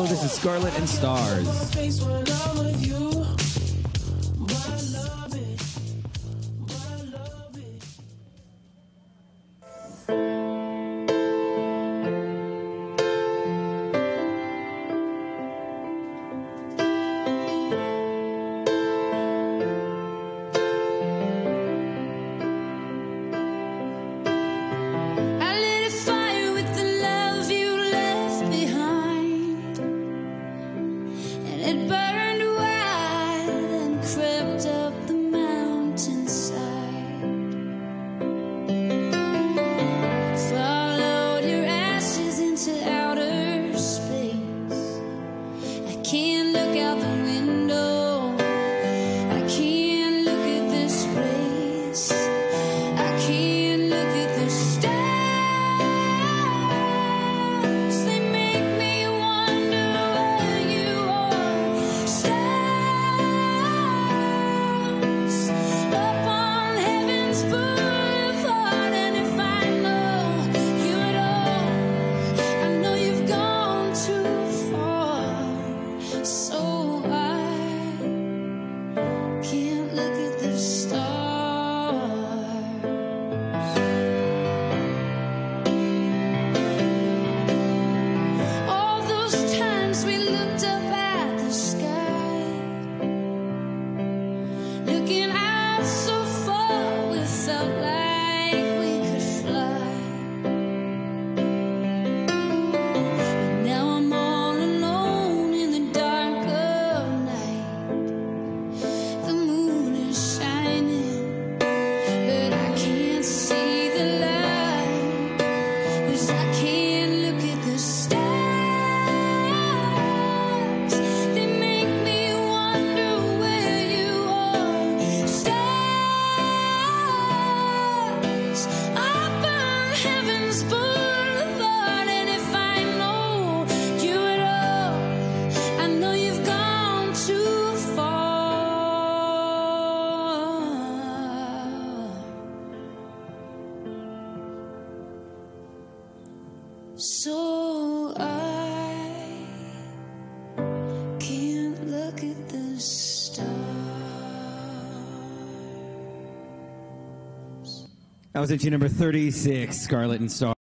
Martello. This is Scarlett and Stars. It burned wild and crept up the mountainside. Followed your ashes into outer space. I can't look out the window. I can't look at this place. I can't look at the stars. They make me wonder where you are. Stars up on heaven's boulevard. And if I know you at all, I know you've gone too far. So I can't look at the stars. All those times we looked up at the sky, looking out so far, we felt like we could fly. But now I'm all alone in the dark of night. The moon is shining, but I can't see the light. 'Cause I can't look at the stars. They make me wonder where you are. Stars up on heaven's boulevard. And if I know you at all, I know you've gone too far. So I can't look at the stars. That was entry number 36, Scarlett and Stars.